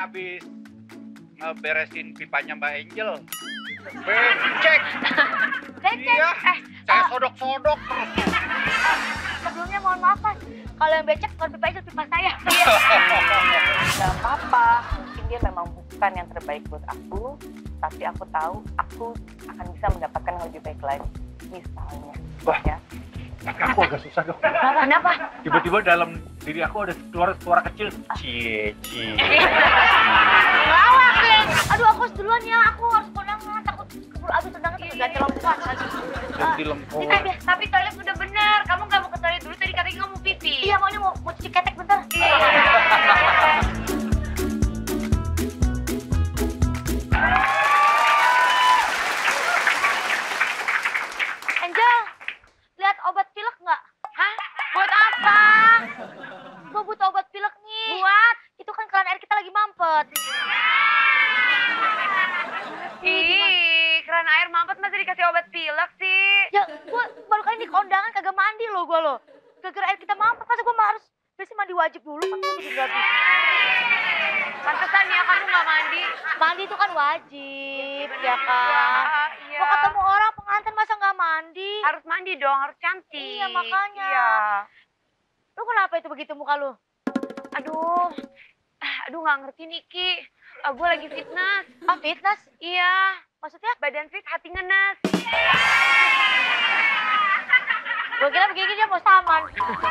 Saya habis ngeberesin pipanya Mbak Angel. Becek. Iya. Saya sodok-sodok terus. Sebelumnya mohon maaf Mas, kalau yang becek bukan pipa itu pipa saya. Gak apa-apa, mungkin dia memang bukan yang terbaik buat aku, tapi aku tahu aku akan bisa mendapatkan yang lebih baik lagi. Misalnya, Wah. ya. Tapi aku agak susah dong. Kenapa? Tiba-tiba dalam diri aku ada suara kecil. Cie. Lawak deh. Aduh aku harus duluan ya, aku harus kondangan, takut keburu abis tendangan terus ganti lompat lagi. Ganti lempung. Tapi toilet udah bener, kamu nggak mau ke toilet dulu, tadi katanya kamu mau pipi. Iya maunya mau cuci ketek bentar. Angel, lihat obat pilek nggak? Hah? Buat apa? Gue butuh obat pilek nih. Buat? Itu kan keran air kita lagi mampet. Ih, keran air mampet masa dikasih obat pilek sih? Ya, gue baru kali di kondangan kagak mandi loh gue loh. Gara-gara air kita mampet, masa gue harus biasanya mandi wajib dulu, kan gue jadi gratis. Pantesan ya kamu nggak mandi. Mandi itu kan wajib, ya kan? Iya. Mau ketemu orang pengantin masa nggak mandi? Harus mandi dong, harus cantik. Iya, makanya. Iya. Lu kenapa itu begitu muka lu? Aduh nggak ngerti nih Ki. Gue lagi fitness. Ah, fitness? Iya. Maksudnya? Badan fit, hati ngenes. Gue kira begini dia mau saman.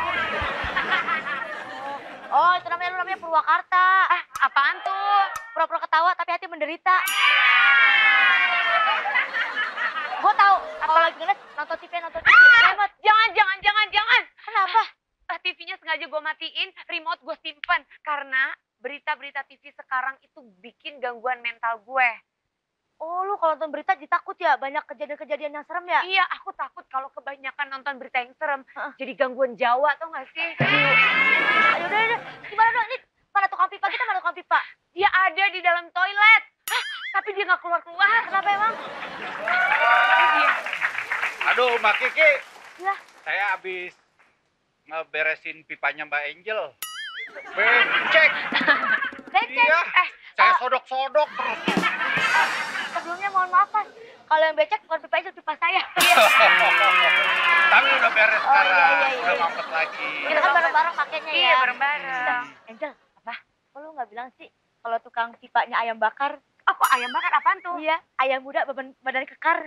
Oh, itu namanya Purwakarta. Ah, apaan tuh? Pura-pura ketawa tapi hati menderita. Gue tahu, kalau lagi ngeles nonton TV. Remote. Jangan. Kenapa? TV-nya sengaja gue matiin, remote gue simpen. Karena berita-berita TV sekarang itu bikin gangguan mental gue. Oh, lu kalau nonton berita ditakut ya? Banyak kejadian-kejadian yang serem ya? Iya, aku takut kalau kebanyakan nonton berita yang serem. Jadi gangguan Jawa, tau gak sih? Ayo udah. Gimana dong? Ini mana tukang pipa kita, mana tukang pipa? Dia ada di dalam toilet. Hah? Tapi dia gak keluar-keluar. Kenapa emang? Aduh, Mbak Kiki. Ya. Saya habis ngeberesin pipanya Mbak Angel. Becek. Iya. Saya sodok-sodok terus. Sebelumnya mohon maaf Mas, kalau yang becek bukan pipa itu pipa saya. Tapi udah beres sekarang, iya. udah mampet lagi. Kita kan bareng-bareng pakainya ya. Iya, bareng-bareng. Angel, apa? Kok lu nggak bilang sih kalau tukang pipanya ayam bakar? Oh, kok ayam bakar apaan tuh? Iya, ayam muda badan kekar.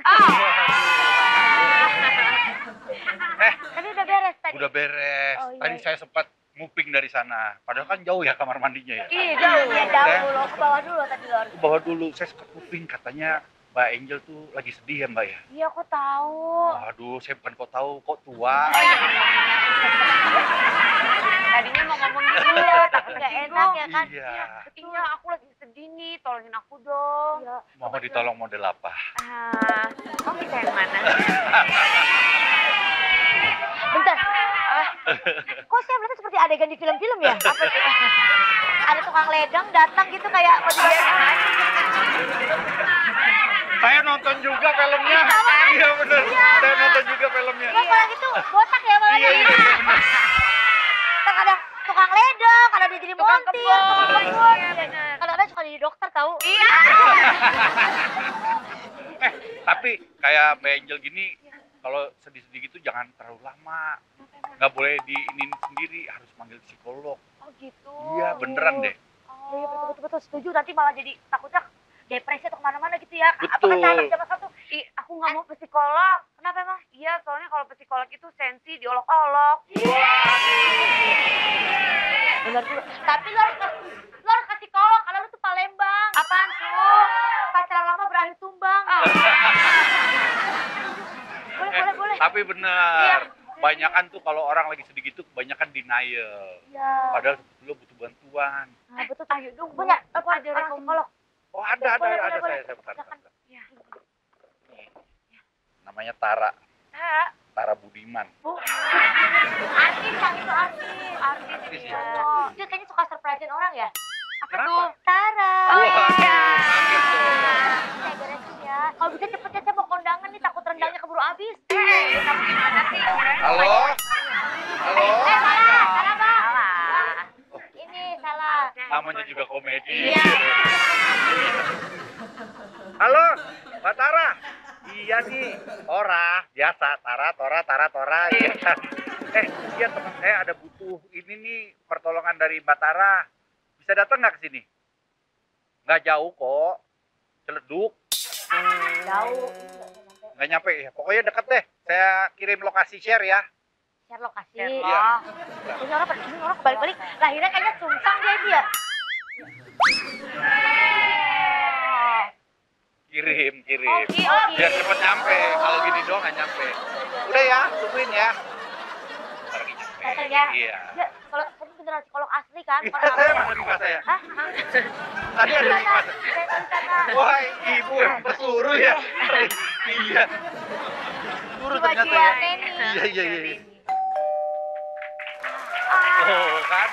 Tapi udah beres tadi. Udah beres. Oh, iya. Tadi saya sempat nguping dari sana. Padahal kan jauh ya kamar mandinya ya. Iya, jauh dulu. Ke bawah dulu tadi lu harus. Ke bawah dulu, saya sempat nguping katanya Mbak Angel tuh lagi sedih ya Mbak ya? Iya, aku tahu. Waduh, saya bukan kok tahu, kok tua. Tadinya mau ngomong gitu. Iya, tapi nggak enak ya kan? Iya. Iya, aku lagi sedih nih, tolongin aku dong. Iya. Mau ditolong model apa? Kamu bisa yang mana? Bentar. Kok saya melihatnya seperti adegan di film-film ya? Apa tuh? Ada tukang ledang datang gitu kayak Saya nonton juga filmnya. Iya bener. Saya nonton juga filmnya. Mas kalau gitu botak ya malah. Iya bener. Ntar ada tukang ledang, ada dia jadi Tukang montir, kebun. tukang kebun. Iya, bener. Kadang-kadang suka jadi dokter tahu. Iya. Tapi kayak Mbak Angel gini, kalau sedih-sedih gitu jangan terlalu lama. Nggak boleh diinin sendiri, harus manggil psikolog. Oh gitu. Iya beneran deh. Oh iya betul setuju, nanti malah jadi takutnya depresi atau kemana-mana gitu ya. Betul. Apakah zaman sekarang tuh? Aku nggak mau psikolog. Kenapa emang? Iya, soalnya kalau psikolog itu sensi diolok-olok. Benar juga. Tapi lo harus ke psikolog karena lu tuh Palembang. Apaan tuh? Pacaran lama berakhir tumbang. Boleh. Tapi bener. Kebanyakan tuh kalau orang lagi sedih gitu, kebanyakan denial. Iya. Padahal sebetulnya butuh bantuan. Nah, betul. Ayo dong. Punya apa ada orang psikolog? Oh ada saya bentar. Iya. Nih, namanya Tara. Hah? Tara Budiman. Artis yang itu artis. Artis ya? Oh, dia kayaknya suka surprisein orang ya? Apa tuh? Tara. Oh iya. Kaget tuh. Saya beresin ya. Kalau bisa cepetnya saya mau kondangan nih, takut rendangnya keburu habis. Kamu gimana sih? Halo? Salah Bang. Salah. Ini salah. Namanya juga komedi. Iya. Halo, Mbak Tara. Iya nih, Tora. Biasa, Tora. Iya. Iya teman saya ada butuh ini nih pertolongan dari Mbak Tara. Bisa datang nggak ke sini? Nggak jauh kok. Celeduk. Jauh. Nggak nyampe ya. Pokoknya deket deh. Saya kirim lokasi share ya. Share lokasi. Iya. Ini orang kebalik-balik. Lahirnya kayaknya sungsang dia. Kirim. Oke. Biar cepet nyampe. Kalau gini doang nggak nyampe. Udah ya, tungguin ya. Ntar lagi nyampe. Datang ya. Iya. Ya, kalau kamu beneran psikolog asli kan? Iya, Orang saya mana muka saya? Hah? Tadi ada di mana? Saya rencana. Wah, ibu pesuruh ya. Iya. Suruh ternyata ya. Iya. Oh, kan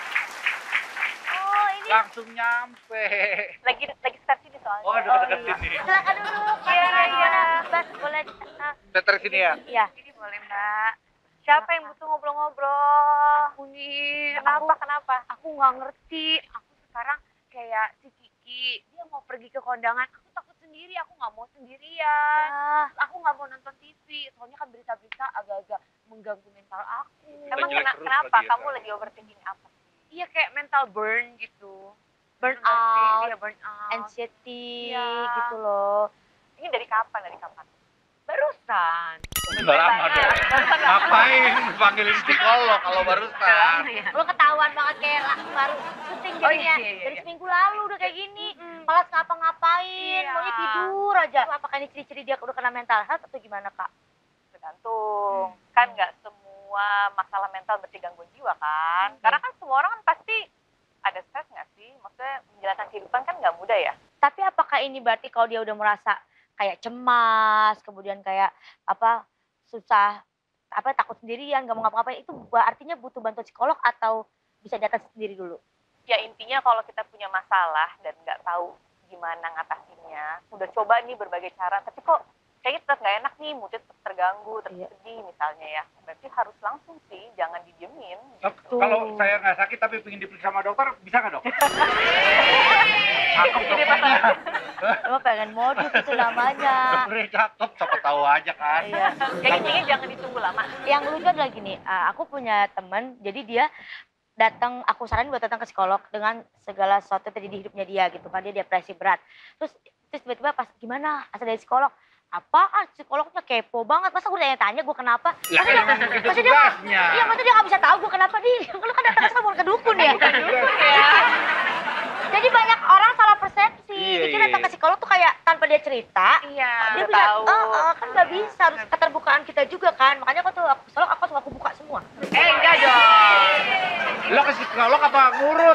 Oh, ini. langsung nyampe. Lagi start sini soalnya. Oh, dekat-dekat sini. Silakan dulu. Iya. Bas, boleh. Seter sini ya. Iya. Ini boleh Mbak. Siapa yang butuh ngobrol-ngobrol? Aku nih, Kenapa? aku nggak ngerti. Aku sekarang kayak si Kiki, dia mau pergi ke kondangan. Aku takut sendiri, aku nggak mau sendirian. Aku nggak mau nonton TV, soalnya kan berita-berita agak-agak mengganggu mental aku. Emang jelek terus kenapa? lagi ya, Kamu Kak? lagi overthinking apa? Iya kayak mental burn gitu. Burn Bener nggak sih? out, Iya burn out. anxiety Iya. gitu loh. Ini dari kapan? Barusan. Udah lama dong. Ngapain panggilin psikolog kalau barusan? Lo ketahuan banget kayak baru syuting Oh, jadinya. iya. Dari seminggu lalu udah kayak gini. Malas ngapa-ngapain, Iya. maunya tidur aja. Apakah ini ciri-ciri dia udah kena mental health atau gimana, Kak? Tergantung. Kan nggak semua masalah mental berarti gangguan jiwa kan? Karena kan semua orang kan pasti ada stres nggak sih? Maksudnya menjalankan kehidupan kan nggak mudah ya? Tapi apakah ini berarti kalau dia udah merasa kayak cemas, kemudian kayak susah, takut sendirian, gak mau ngapa-ngapain, itu artinya butuh bantuan psikolog atau bisa diatasi sendiri dulu? Ya intinya kalau kita punya masalah dan nggak tahu gimana ngatasinnya, udah coba nih berbagai cara, tapi kok kayaknya tetap nggak enak nih, moodnya tetap terganggu, tetap Iya. sedih misalnya ya, berarti harus langsung sih, jangan didiemin. Kalau saya nggak sakit tapi pengen diperiksa sama dokter, bisa nggak dok? Cakep dokternya. Lo pengen modus itu namanya. Dokternya cakep, siapa tahu aja kan. Iya. Yang intinya jangan ditunggu lama. Yang lucu adalah gini, aku punya temen, jadi dia aku saranin buat datang ke psikolog dengan segala sesuatu yang terjadi di hidupnya dia gitu kan, dia depresi berat. Terus tiba-tiba pas gimana asal dari psikolog, apaan psikolognya kepo banget, masa gue tanya-tanya gue kenapa? Lah Masa dia- emang begitu masa dia- tugasnya. Iya, masa dia gak bisa tahu gue kenapa nih? Lu kan datang ke sana bukan ke dukun ya? Jadi banyak orang salah persepsi, Iya, pikir iya. datang ke psikolog tuh kayak tanpa dia cerita, Iya. dia Udah bisa, tahu. kan nggak bisa, harus keterbukaan kita juga kan, makanya aku tuh aku psikolog aku langsung aku buka semua. Enggak dong. Lo ke psikolog apa ngurut?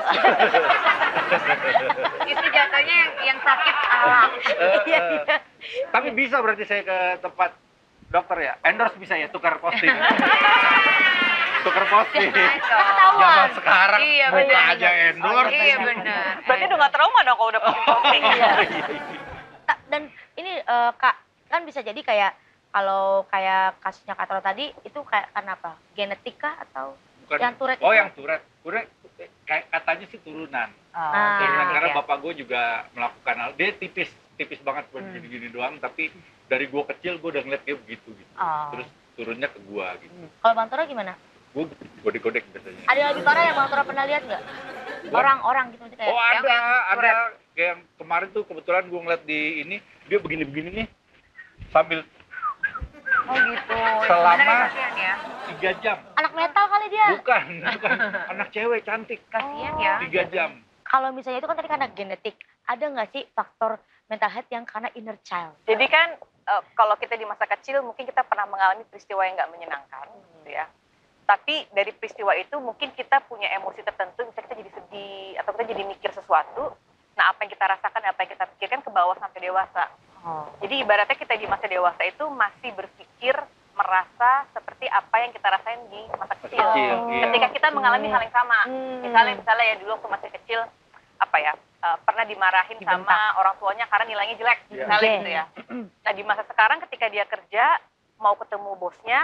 Itu jatuhnya yang sakit. Iya, iya. Tapi bisa berarti saya ke tempat dokter ya? Endorse bisa ya, tukar posting. Tukar posting. Ketahuan. Zaman sekarang Iya, buka benar. aja endorse. Iya benar. Berarti udah nggak trauma dong kalau udah posting. Dan ini Kak, kan bisa jadi kayak kalau kayak kasusnya Kak Toro tadi itu kayak karena apa? Genetik kah atau Bukan. yang Tourette Oh itu? yang Tourette kayak katanya sih turunan. Ah, Turunan karena iya. bapak gue juga melakukan hal. Dia tipis banget buat gini-gini doang. Tapi dari gue kecil gue udah ngeliat kayak begitu gitu. Oh. Terus turunnya ke gue gitu. Kalau Bang Toro gimana? Gue godek-godek biasanya. Ada yang lebih parah yang Bang Toro pernah lihat nggak? Orang-orang gitu kayak. Oh ada. Kayak yang kemarin tuh kebetulan gue ngeliat di ini dia begini-begini nih sambil Oh gitu. Selama- Sebenarnya kasihan ya. 3 jam. Anak metal kali dia. Bukan anak cewek cantik. Kasihan ya. 3 jam. Kalau misalnya itu kan tadi karena genetik, ada nggak sih faktor mental health yang karena inner child? Jadi kan kalau kita di masa kecil mungkin kita pernah mengalami peristiwa yang nggak menyenangkan, gitu ya. Tapi dari peristiwa itu mungkin kita punya emosi tertentu, misalnya kita jadi sedih atau kita jadi mikir sesuatu. Nah apa yang kita rasakan, apa yang kita pikirkan ke bawah sampai dewasa. Oh. Jadi ibaratnya kita di masa dewasa itu masih berpikir, merasa seperti apa yang kita rasain di masa kecil. Kecil, iya. Ketika kita mengalami hal yang sama. Misalnya ya dulu waktu masih kecil, pernah dimarahin Dibentak. sama orang tuanya karena nilainya jelek, Iya. misalnya Oke. gitu ya. Nah di masa sekarang ketika dia kerja, mau ketemu bosnya,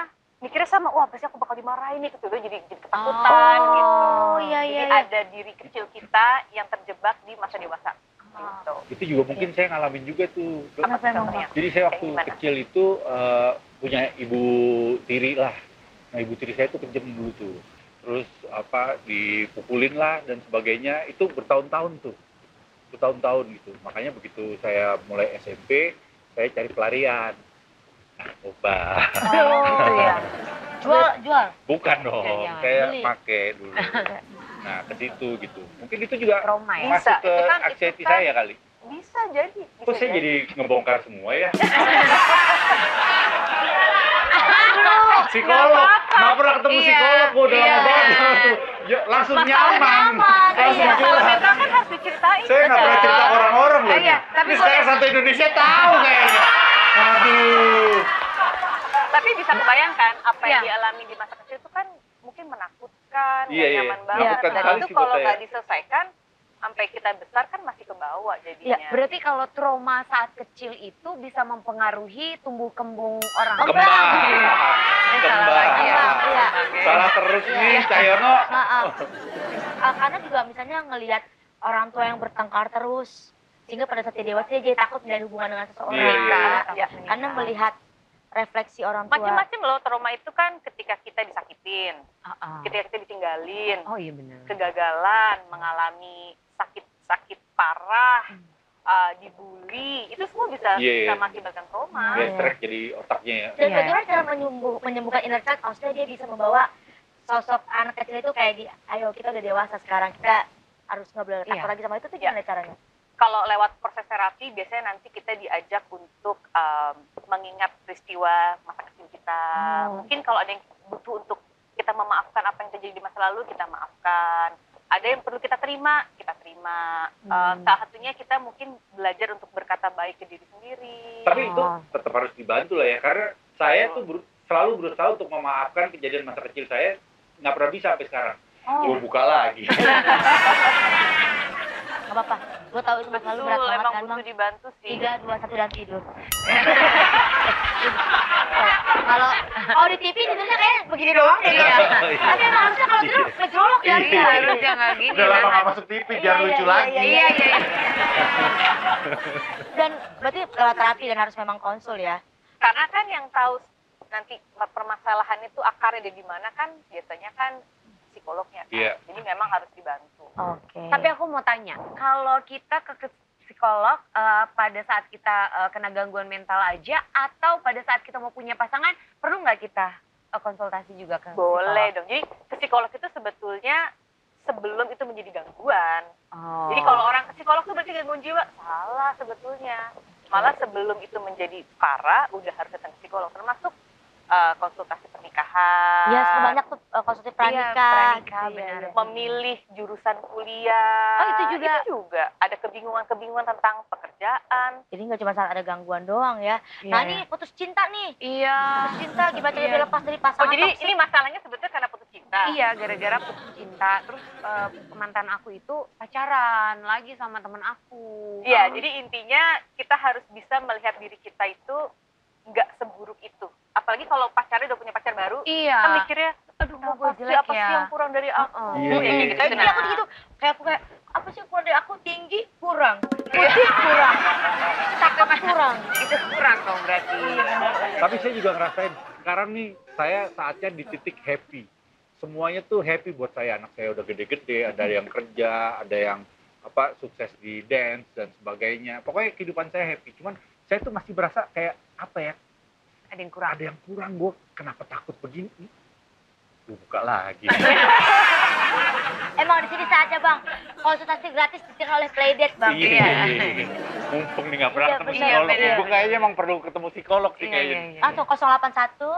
mikirnya sama, wah pasti aku bakal dimarahin nih, terus jadi ketakutan gitu. Iya, Jadi iya. ada diri kecil kita yang terjebak di masa dewasa. Gitu. Itu juga mungkin saya ngalamin juga tuh. Dok. Apa Kenapa emang, contohnya? Jadi saya waktu Kayak gimana? kecil itu punya ibu tiri lah. Nah ibu tiri saya tuh kejam dulu tuh. Terus dipukulin lah dan sebagainya. Itu bertahun-tahun tuh. Bertahun-tahun gitu. Makanya begitu saya mulai SMP, saya cari pelarian. Narkoba. Gitu ya. Jual. Bukan dong, Jangan. saya Beli. pakai dulu. Nah ke situ gitu. Mungkin itu juga Trauma ya. Bisa. masuk ke Itu kan- anxiety itu kan- saya kali. Bisa jadi. Kok saya jadi ngebongkar semua ya? Psikolog, nggak pernah ketemu Iya, psikolog, gue udah iya. lama banget. Ya, langsung nyaman. Langsung Iya. Kalau curhat. mental kan harus diceritain. Saya nggak pernah cerita ke orang-orang loh. Iya, ini. tapi Ini sekarang satu Indonesia tahu kayaknya. Waduh. Tapi bisa kebayangkan apa yang Iya. dialami di masa kecil itu kan mungkin menakutkan, Iya, nggak iya. nyaman banget. Menakutkan Dan sekali itu sih buat kalau saya. nggak diselesaikan, sampai kita besar kan masih kebawa jadinya. Ya, berarti kalau trauma saat kecil itu bisa mempengaruhi tumbuh kembang orang. Kembang. Salah lagi ya. Iya. Salah terus nih, Cahyono. Maaf. Karena juga misalnya ngelihat orang tua yang bertengkar terus, sehingga pada saat dia dewasa dia jadi takut menjalin hubungan dengan seseorang. Iya, iya. Iya. Karena melihat refleksi orang tua. Macam-macam loh trauma itu kan ketika kita disakitin, Ah. ketika kita ditinggalin, Oh iya benar. kegagalan, mengalami sakit parah, dibully, itu semua bisa Iya, iya. mengakibatkan trauma. Ya, stres jadi otaknya ya. Dan Iya. bagaimana cara menyembuhkan inner child? Maksudnya dia bisa membawa sosok anak kecil itu kayak ayo kita udah dewasa sekarang, kita harus nggak boleh takut Iya. lagi sama itu tuh gimana caranya? Kalau lewat proses terapi, biasanya nanti kita diajak untuk mengingat peristiwa masa kecil kita. Mungkin kalau ada yang butuh untuk kita memaafkan apa yang terjadi di masa lalu, kita maafkan. Ada yang perlu kita terima, kita terima. Salah satunya kita mungkin belajar untuk berkata baik ke diri sendiri. Tapi itu tetap harus dibantu lah ya, karena saya tuh selalu berusaha untuk memaafkan kejadian masa kecil saya, nggak pernah bisa sampai sekarang. Gue buka lagi. Gak apa-apa, gue tahu itu masa lalu Betul, berat banget emang kan butuh Bang. dibantu sih. 3, 2, 1 dan tidur. Kalau di TV tidurnya kayak begini doang deh. Iya. Tapi emang harusnya kalau tidur ngejolok ya. Iya. Harusnya nggak gini. Udah lama kan? nggak masuk TV, biar Iya, lucu iya, lagi. Iya iya. Dan berarti lewat terapi dan harus memang konsul ya. Karena kan yang tahu nanti permasalahan itu akarnya ada di mana kan biasanya kan psikolognya kan. Iya. Jadi memang harus dibantu. Oke. Tapi aku mau tanya, kalau kita ke psikolog pada saat kita kena gangguan mental aja, atau pada saat kita mau punya pasangan, perlu nggak kita konsultasi juga ke Boleh psikolog? dong. Jadi ke psikolog itu sebetulnya sebelum itu menjadi gangguan. Oh. Jadi kalau orang ke psikolog itu berarti gangguan jiwa, salah sebetulnya. Malah sebelum itu menjadi parah, udah harus datang ke psikolog. Termasuk konsultasi pernikahan. Iya, sebanyak tuh konsultasi pranikah. pranikah, gitu, benar. iya. Memilih jurusan kuliah. Oh, itu juga? Itu juga. Ada kebingungan-kebingungan tentang pekerjaan. Jadi nggak cuma saat ada gangguan doang ya. Iya. Nah ini putus cinta nih. Iya. Putus cinta gimana cara Iya. dia lepas dari Oh, pasangan jadi toksik? ini masalahnya sebetulnya karena putus cinta. Iya, gara-gara putus cinta. Terus mantan aku itu pacaran lagi sama temen aku. Iya, jadi intinya kita harus bisa melihat diri kita itu nggak seburuk itu. Apalagi kalau pacarnya udah punya pacar baru, Iya. kan mikirnya, aduh Kenapa apa sih, jelek apa ya? sih yang kurang dari aku? Iya, Ya, iya, kayak iya. gitu. Jadi aku gitu, kayak apa sih yang kurang dari aku, tinggi kurang, putih kurang, cakep kurang. Itu kurang dong berarti. Tapi saya juga ngerasain, sekarang nih saya saatnya di titik happy. Semuanya tuh happy buat saya. Anak saya udah gede-gede, ada yang kerja, ada yang sukses di dance dan sebagainya. Pokoknya kehidupan saya happy. Cuman saya tuh masih berasa kayak apa ya? Ada yang kurang. Ada yang kurang. Gue kenapa takut begini? Gue buka lagi. Emang di sini saatnya Bang, konsultasi gratis diterima oleh Playdate Bang. Iya. Mumpung nih nggak pernah Iya, ketemu benar, psikolog. benar. Mumpung kayaknya emang perlu ketemu psikolog sih Iya, kayaknya. iya, iya. Langsung 081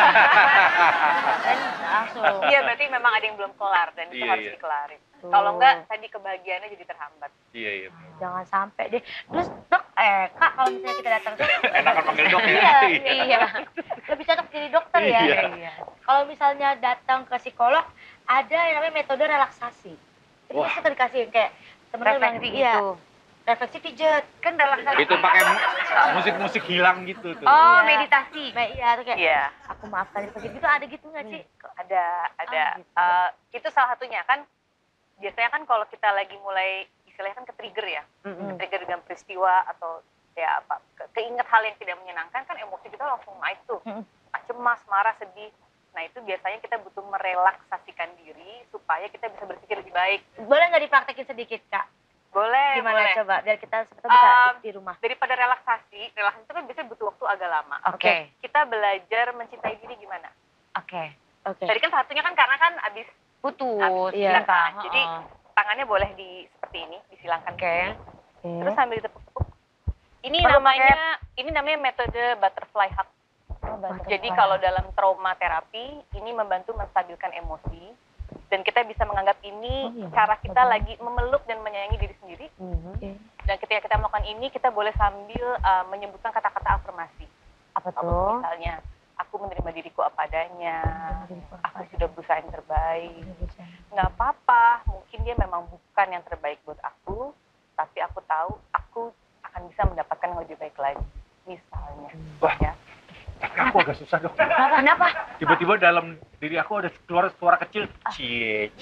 dan langsung. Iya, berarti memang ada yang belum kelar dan itu Iya, harus iya. dikelarin. Tuh. Kalau enggak, tadi kebahagiaannya jadi terhambat. Iya, iya. Jangan sampai deh. Terus dok, Kak kalau misalnya kita datang tuh, Enakan panggil dok ya. iya, iya, lebih cocok jadi dokter ya. Iya. Iya. Kalau misalnya datang ke psikolog, ada yang namanya metode relaksasi. Jadi Wah. kita dikasih kayak temen-temen Refleksi iya, itu. refleksi pijet. Kan relaksasi. Itu pakai musik-musik hilang gitu tuh. Oh, Iya. meditasi. Iya, tuh kayak Iya, aku maafkan diri gitu ada gitu nggak sih? ada. gitu. Itu salah satunya kan. Biasanya kan kalau kita lagi mulai istilahnya kan ke-trigger ya. Ke-trigger dengan peristiwa atau ya apa, keinget hal yang tidak menyenangkan kan emosi kita langsung naik tuh. Cemas, marah, sedih. Nah itu biasanya kita butuh merelaksasikan diri supaya kita bisa berpikir lebih baik. Boleh nggak dipraktekin sedikit kak? Boleh, Gimana boleh. coba biar kita bisa di rumah. Daripada relaksasi itu kan biasanya butuh waktu agak lama. Oke. Kita belajar mencintai diri gimana? Oke. Oke. Tadi kan satunya kan karena kan abis Putus. Iya. Nikah. jadi tangannya boleh seperti ini, disilangkan. Oke. Terus sambil ditepuk-tepuk. Ini Perlu namanya metode butterfly hug. Jadi kalau dalam trauma terapi ini membantu menstabilkan emosi dan kita bisa menganggap ini cara kita lagi memeluk dan menyayangi diri sendiri. Dan ketika kita melakukan ini kita boleh sambil menyebutkan kata-kata afirmasi. Apa tuh? Misalnya, aku menerima diriku apa adanya, aku sudah berusaha yang terbaik. Nggak apa-apa, mungkin dia memang bukan yang terbaik buat aku, tapi aku tahu aku akan bisa mendapatkan yang lebih baik lagi. Misalnya. Wah. Ya. Tapi aku agak susah dong. Kenapa? Tiba-tiba dalam diri aku ada keluar suara kecil. Cie.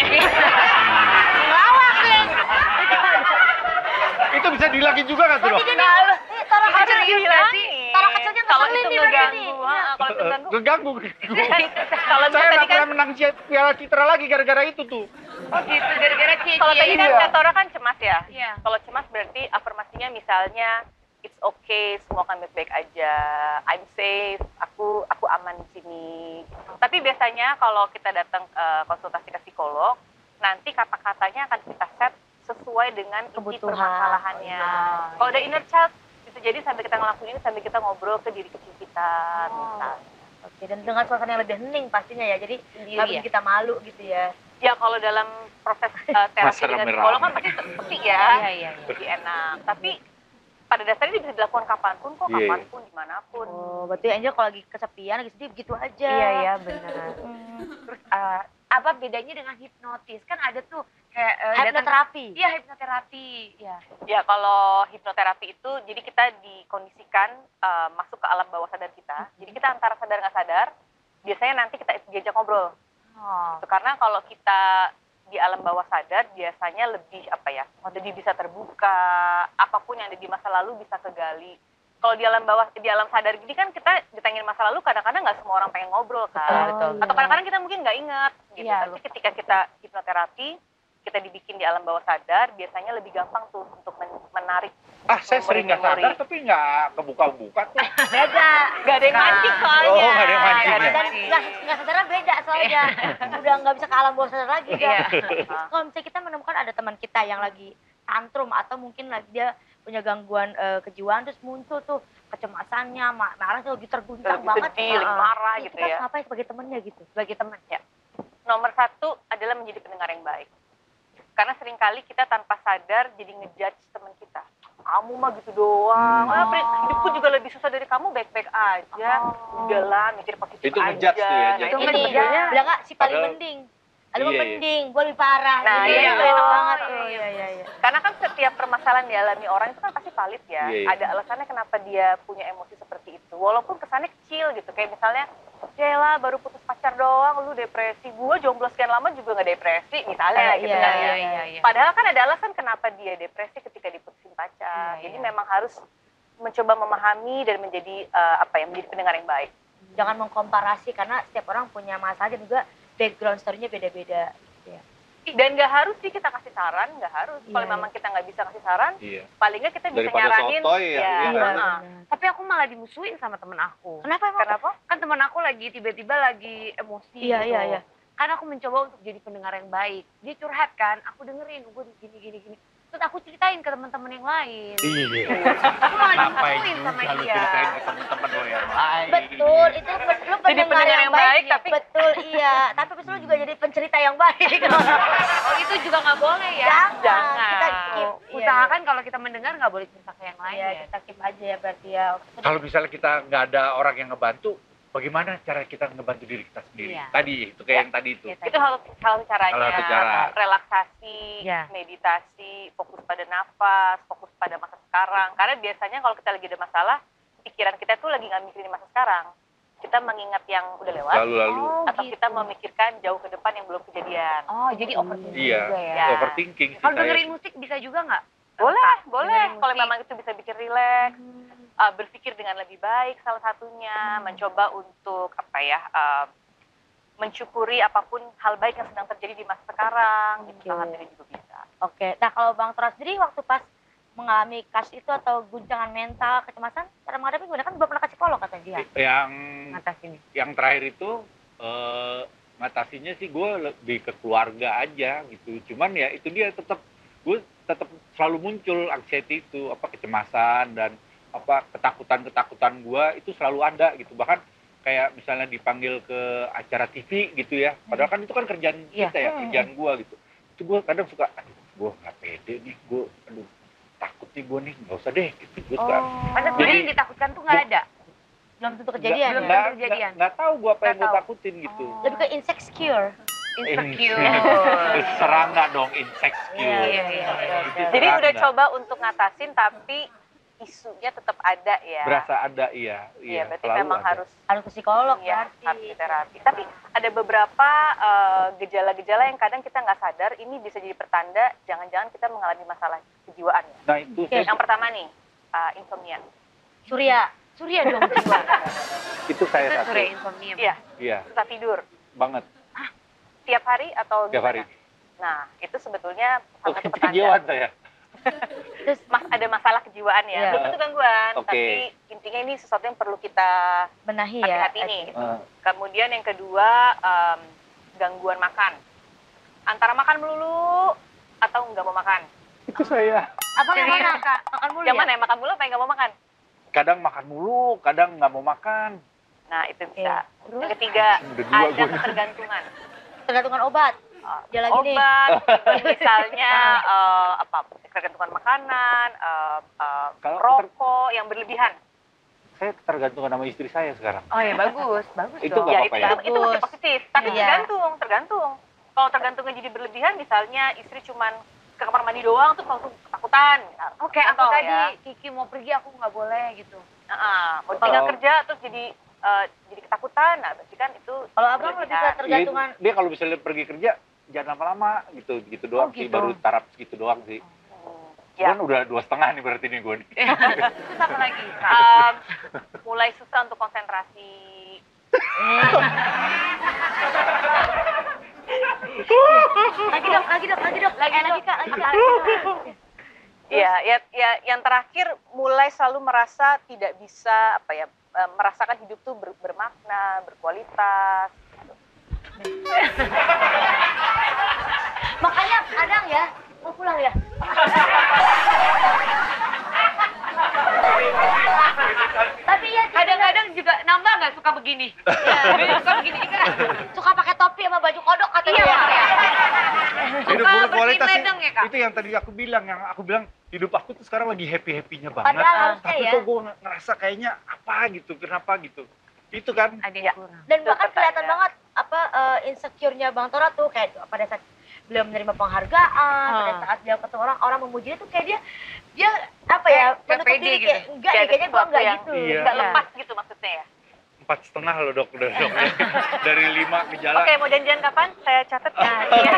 Itu bisa dihilangin juga kan tuh dok? Taruh Itu kecil gila sih. Taruh kecilnya Kalau ngeselin itu nih berarti ngeganggu, nih. kalau itu ganggu. Ngeganggu. Kalau Saya tadi nggak kan, pernah menang Piala Citra lagi gara-gara itu tuh. Oh gitu, gara-gara cie-cie. kalau tadi kan Iya. Katora kan cemas ya. Iya. Kalau cemas berarti afirmasinya misalnya it's okay, semua akan baik-baik aja. I'm safe, aku aman di sini. Tapi biasanya kalau kita datang konsultasi ke psikolog, nanti kata-katanya akan kita set sesuai dengan inti Kebutuhan. permasalahannya. Kalau ada inner child, bisa jadi sambil kita ngelakuin ini sambil kita ngobrol ke diri kecil kita, misalnya. Oke, dan dengan suasana yang lebih hening pastinya ya. Jadi Sendiri nggak bikin ya? kita malu gitu ya. Ya kalau dalam proses terapi Masa dengan rame-rame. psikolog kan pasti sepi ya, Iya. lebih enak. Tapi pada dasarnya dia bisa dilakukan kapanpun kok, Iya. kapanpun, dimanapun. Oh, berarti Angel kalau lagi kesepian, lagi sedih begitu aja. Iya, benar. Terus apa bedanya dengan hipnotis? Kan ada tuh kayak Hipnoterapi. Iya, hipnoterapi. Iya. Ya kalau hipnoterapi itu, jadi kita dikondisikan masuk ke alam bawah sadar kita. Jadi kita antara sadar nggak sadar, biasanya nanti kita diajak ngobrol. Oh. Gitu. Karena kalau kita di alam bawah sadar biasanya lebih lebih bisa terbuka, apapun yang ada di masa lalu bisa kegali. Kalau di alam sadar gini kan kita ditanyaan masa lalu kadang-kadang nggak semua orang pengen ngobrol kan. Betul. Atau kadang-kadang kita mungkin nggak ingat gitu. Iya, Tapi ketika kita hipnoterapi, kita dibikin di alam bawah sadar, biasanya lebih gampang tuh untuk menarik. Saya sering nggak Memori. sadar tapi nggak kebuka-buka tuh. Beda. Gak ada yang mancing soalnya. Oh, nggak ada yang mancing ya? Dan nggak sadar beda soalnya. Udah nggak bisa ke alam bawah sadar lagi kan. Kalau misalnya kita menemukan ada teman kita yang lagi tantrum atau mungkin lagi dia punya gangguan kejiwaan terus muncul tuh kecemasannya, marah tuh lagi terguncang Lebih banget. sedih, lagi marah gitu kita ya. ngapain sebagai temannya gitu? Sebagai teman ya. Nomor satu adalah menjadi pendengar yang baik. Karena seringkali kita tanpa sadar jadi ngejudge teman kita. Kamu mah gitu doang. Hidupku juga lebih susah dari kamu, baik-baik aja. Udahlah, mikir positif Itu aja. ngejudge tuh ya, Nah, judge. itu Ini sebenarnya bilang nggak si paling Padahal- mending. Ada Iya, mending, gue lebih parah. Nah, gitu. iya, Itu iya. enak banget. Iya, Oh, iya. iya. karena kan setiap permasalahan dialami orang itu kan pasti valid ya. Iya, iya. Ada alasannya kenapa dia punya emosi seperti itu. Walaupun kesannya kecil gitu. Kayak misalnya, yaelah baru putus pacar doang, lu depresi. Gue jomblo sekian lama juga gak depresi, misalnya gitu Iya, kan iya, ya. iya. Padahal kan ada alasan kenapa dia depresi ketika diputusin pacar. Iya, Jadi iya. memang harus mencoba memahami dan menjadi menjadi pendengar yang baik. Jangan mengkomparasi karena setiap orang punya masalah dan juga background story-nya beda-beda. Dan nggak harus sih kita kasih saran, nggak harus. Kalau Iya, memang kita nggak bisa kasih saran, Iya. paling nggak kita bisa Daripada nyaranin. sotoy ya. Iya, Iya, kan? heeh. Tapi aku malah dimusuhin sama temen aku. Kenapa emang? Kenapa? Kan temen aku lagi tiba-tiba lagi emosi Iya, gitu. iya. Kan aku mencoba untuk jadi pendengar yang baik. Dia curhat kan, aku dengerin, gue gini. Terus aku ceritain ke teman-teman yang lain. Iya. Aku malah Ngapain dimusuhin sama juga lu dia. ceritain ke temen-temen lo yang lain. Betul, itu lu Jadi pendengar yang baik, ya. tapi- Betul, iya. Tapi abis itu lu juga jadi pencerita yang baik. Oh itu juga nggak boleh ya? Jangan. Kita keep. Usahakan kalau kita mendengar nggak boleh cerita ke yang lain Iya, ya. kita keep aja ya berarti ya. Kalau misalnya kita nggak ada orang yang ngebantu, bagaimana cara kita ngebantu diri kita sendiri? Iya. Tadi itu kayak yang tadi itu. Iya, Itu salah satu caranya. Salah satu cara. Relaksasi, Iya. meditasi, fokus pada nafas, fokus pada masa sekarang. Karena biasanya kalau kita lagi ada masalah, pikiran kita tuh lagi nggak mikirin masa sekarang. Kita mengingat yang udah lewat, Lalu-lalu. atau gitu. kita memikirkan jauh ke depan yang belum kejadian. Oh, jadi overthinking Iya, juga ya. Ya. overthinking sih Kalau saya. dengerin musik bisa juga nggak? Boleh, boleh. Dengerin Kalau musik. memang itu bisa bikin rileks, berpikir dengan lebih baik salah satunya, mencoba untuk mensyukuri apapun hal baik yang sedang terjadi di masa sekarang, itu Oke. sangat ini juga bisa. Oke, nah kalau Bang Tora sendiri waktu pas mengalami kasus itu atau guncangan mental, kecemasan, cara menghadapi gimana? Kan belum pernah ke psikolog kata dia. Yang Ngatasin. yang terakhir itu ngatasinya sih gue lebih ke keluarga aja gitu. Cuman ya itu dia gue tetap selalu muncul anxiety itu, kecemasan dan ketakutan gue itu selalu ada gitu. Bahkan kayak misalnya dipanggil ke acara TV gitu ya. Padahal kan itu kan kerjaan Iya. kita ya, kerjaan gue gitu. Itu gue kadang suka, aduh gue nggak pede nih, takut nih gue nih, nggak usah deh gitu. Gue suka, Padahal sebenarnya yang ditakutkan tuh nggak ada. Belum tentu kejadian Belum ya? tentu kejadian. nggak tahu gue apa yang Nggak gue tahu. takutin gitu. Lebih ke insecure. Insecure. Serangga dong, insecure. Iya, Itu Jadi serangga. udah coba untuk ngatasin, tapi isunya tetap ada ya. Berasa ada, iya. Iya, berarti selalu memang ada. harus Ke psikolog ya, berarti. harus ke terapi. Tapi ada beberapa gejala-gejala yang kadang kita nggak sadar, ini bisa jadi pertanda jangan-jangan kita mengalami masalah kejiwaan. Ya. Nah itu Oke. Yang pertama nih, insomnia. Surya dong kedua. itu saya Itu satu. sore insomnia. Iya, Iya, susah tidur. banget. Tiap hari atau Tiap hari. gimana? Nah, itu sebetulnya Oh, salah satu petanda. kejiwaan saya. Terus Ada masalah kejiwaan ya, Iya. belum tentu gangguan, Oke. tapi intinya ini sesuatu yang perlu kita benahi ya. hati-hati nih. Eh, Kemudian yang kedua, gangguan makan. Antara makan melulu atau nggak mau makan. itu saya. Apa yang mana Kak? Makan mulu Yang ya? mana ya, makan mulu apa yang nggak mau makan? Kadang makan mulu, kadang nggak mau makan. Nah, itu Oke. bisa. Terus Yang ketiga, Udah dua ada gue. ketergantungan. tergantungan obat. Dia lagi nih. Obat, misalnya ketergantungan makanan, Kalau rokok yang berlebihan. Saya ketergantungan sama istri saya sekarang. Oh ya bagus Itu dong. nggak Ya, apa-apa ya? itu masih Bagus. positif, tapi Iya. tergantung. Kalau tergantungnya jadi berlebihan, misalnya istri cuman ke kamar mandi doang tuh langsung ketakutan. Oke, aku Contoh tadi ya. Kiki mau pergi aku nggak boleh gitu. Mau tinggal Kalau- kerja terus jadi ketakutan, nah berarti kan itu Kalau abang lebih ke berlebihan. tergantungan. Dia kalau misalnya pergi kerja, jangan lama-lama gitu doang sih, gitu. baru taraf segitu doang sih. Ya. Kan udah 2,5 nih berarti nih gue nih. Terus apa lagi? Kak? Mulai susah untuk konsentrasi. Lagi dong. Lagi Kak. Iya, ya yang terakhir mulai selalu merasa tidak bisa merasakan hidup tuh bermakna, berkualitas. Makanya kadang ya, mau pulang ya. Tapi ya Kadang-kadang juga nambah nggak suka begini. Iya, suka begini juga. suka pakai topi sama baju kodok katanya. Iya, Kak, ya. Hidup Suka berkualitas bersihin ledeng ya, Kak? itu yang tadi aku bilang, hidup aku tuh sekarang lagi happy-happynya banget. Padahal harusnya Tapi ya. kok gue ngerasa kayaknya apa gitu, kenapa gitu. Itu kan. Ada Ya. yang kurang. Dan Itu bahkan kelihatan pertanda. banget insecure-nya Bang Tora tuh kayak pada saat beliau menerima penghargaan, pada saat dia ketemu orang memuji dia tuh kayak dia apa ya, Kayak menutup pede diri gitu. kayak enggak Kayak deh, kayaknya gua sesuatu enggak yang gitu. Iya. nggak lepas gitu maksudnya ya. 4,5 loh dok, udah dok. Dari 5 gejala. Oke, mau janjian kapan? Saya catat ya.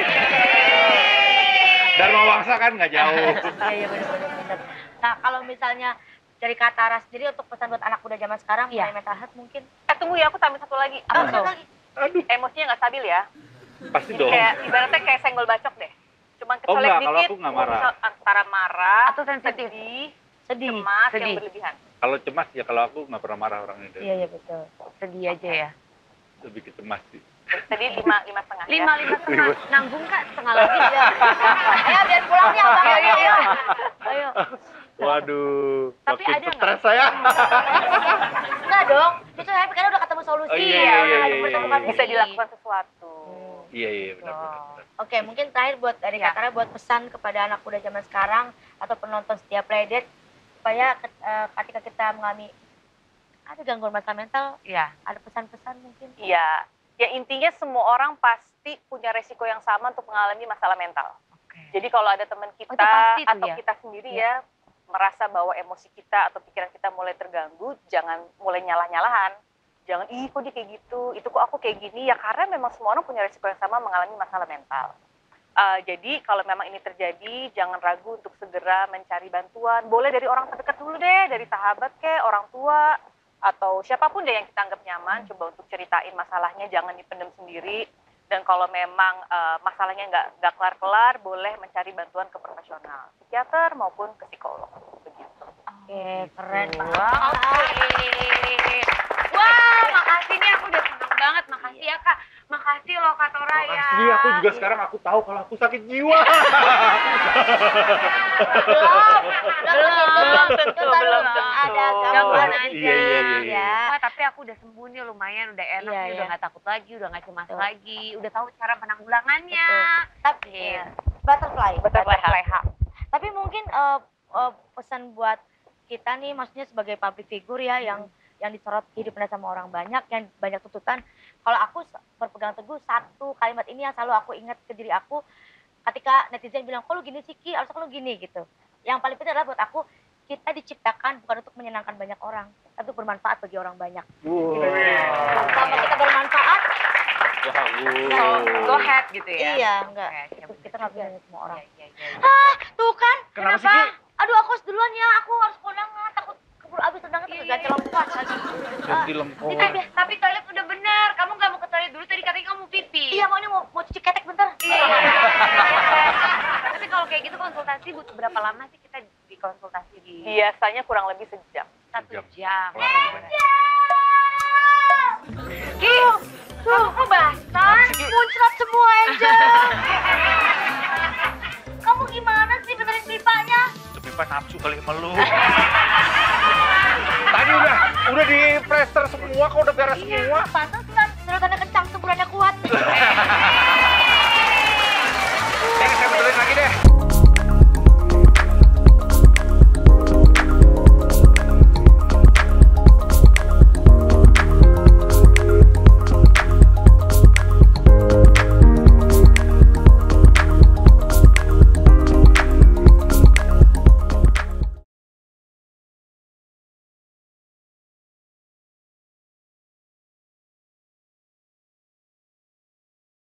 Dharma Wangsa kan nggak jauh. Iya benar. Nah, kalau misalnya dari Kak Tara sendiri untuk pesan buat anak muda zaman sekarang Iya. mengenai mental health mungkin Tunggu ya, aku tambah satu lagi. apa tuh? lagi? Aduh, Emosinya nggak stabil ya. pasti Jadi dong. kayak ibaratnya kayak senggol bacok deh. Cuman Oh, kecolek enggak, kalau dikit, aku nggak marah. bisa antara marah, Atau sensitif. sedih, cemas yang sedih. berlebihan. Kalau cemas ya, kalau aku nggak pernah marah orangnya. Iya betul. Sedih aja ya. Lebih ke cemas sih. Tadi 5,5 ya. 5,5 nanggung Kak setengah lagi ya. Ayo biar pulangnya Bang. Ayo. Waduh, Tapi makin ada nggak? stres saya. Enggak dong. Justru happy karena udah ketemu solusi. Oh, iya, ya, iya, udah iya, ketemu iya, solusi. iya. Bisa dilakukan sesuatu. Iya benar. Oke, mungkin terakhir buat dari Ya. Kak Tara buat pesan kepada anak muda zaman sekarang atau penonton setiap playdate supaya ketika kita mengalami ada gangguan masalah mental, Iya. ada pesan-pesan mungkin. Iya. Ya intinya semua orang pasti punya resiko yang sama untuk mengalami masalah mental. Oke. Jadi kalau ada teman kita itu pasti tuh atau ya? kita sendiri Iya. ya, merasa bahwa emosi kita atau pikiran kita mulai terganggu, jangan mulai nyalah-nyalahan. Jangan, ih kok dia kayak gitu, itu kok aku kayak gini. Ya karena memang semua orang punya resiko yang sama mengalami masalah mental. Jadi kalau memang ini terjadi, jangan ragu untuk segera mencari bantuan. Boleh dari orang terdekat dulu deh, dari sahabat kek, orang tua, atau siapapun deh yang kita anggap nyaman. Coba untuk ceritain masalahnya, jangan dipendam sendiri. Dan kalau memang masalahnya nggak kelar-kelar, boleh mencari bantuan ke profesional, psikiater maupun ke psikolog. Begitu. Oke, keren Wah, banget. Wah, makasih nih, aku udah seneng banget. Makasih ya Kak. Makasih loh Kak Tora ya. Makasih, aku juga sekarang aku tahu kalau aku sakit jiwa. Belum tentu. Ada gangguan aja. Iya. Wah, tapi aku udah sembuh nih lumayan, udah enak Iya, nih, udah iya. nggak takut lagi, udah nggak cemas Betul. lagi, udah tahu cara penanggulangannya. Tapi Iya. butterfly. Butterfly Hak. Tapi mungkin pesan buat kita nih, maksudnya sebagai public figure ya, yang disorot hidupnya sama orang banyak, yang banyak tuntutan. Kalau aku berpegang teguh satu kalimat ini yang selalu aku ingat ke diri aku, ketika netizen bilang, kok lu gini sih Ki, harusnya lu gini gitu. Yang paling penting adalah buat aku, kita diciptakan bukan untuk menyenangkan banyak orang, tapi untuk bermanfaat bagi orang banyak. Sama kita bermanfaat, So, go ahead gitu ya. iya enggak. Oke, Itu kita nggak bisa nyanyi semua orang. Iya. Tuh kan, Kenapa sih, Ki? Aduh aku harus duluan ya, aku harus kondangan, takut keburu abis kondangan tuh ganti lengkuas lagi. Jadi lempong. Tapi toilet udah bener, kamu nggak mau ke toilet dulu, tadi katanya kamu mau pipi. Iya mau ini mau cuci ketek bentar. Iya. Tapi kalau kayak gitu konsultasi butuh berapa lama sih kita dikonsultasi di Biasanya kurang lebih sejam. 1 jam. Kelar. Ki, kamu kok basah? Muncrat semua Angel. Kamu gimana sih benerin pipanya? Tapi pas nafsu kali melu. Tadi udah di plaster semua, kok udah beres semua. Pantesan sedotannya kencang, semburannya kuat.